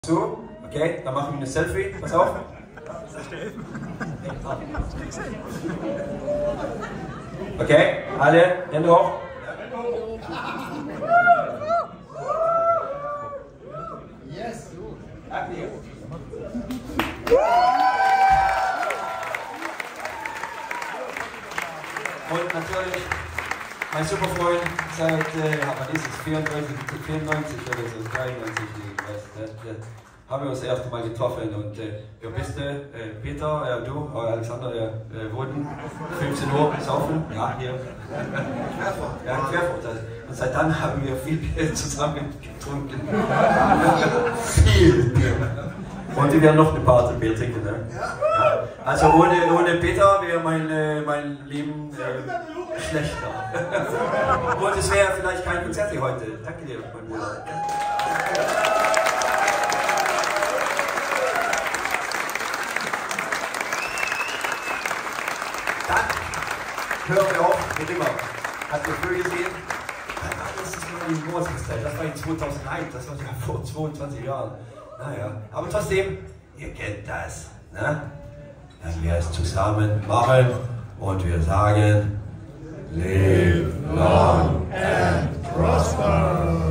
So, okay, dann machen wir ein Selfie. Pass auf. Okay, alle, Hände hoch. Yes. Und natürlich mein Superfreund seit, wann ist es, 94 oder so, 93, haben wir uns das erste Mal getroffen und wer bist du? Peter, du, Alexander, wurden 15 Uhr saufen, ja, hier. Querfurt. Ja, Querfurt. Und seit dann haben wir viel Bier zusammen getrunken. Viel Bier. Und wir werden noch ein paar Bier trinken, ne? Ja. Also ohne Peter wäre mein Leben schlechter. Und es wäre vielleicht kein Konzert hier heute. Danke dir, mein Bruder. Dann hören wir auf mit immer. Habt ihr früher gesehen? Das ist die Moseszeit. Das war in 2001. Das war ja vor 22 Jahren. Naja, aber trotzdem, ihr kennt das. Ne? Wenn wir es zusammen machen und wir sagen, live long and prosper.